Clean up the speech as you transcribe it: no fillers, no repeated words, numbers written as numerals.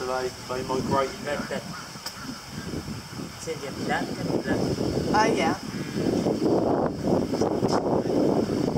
so they migrate. That it's Indian plant, Oh yeah.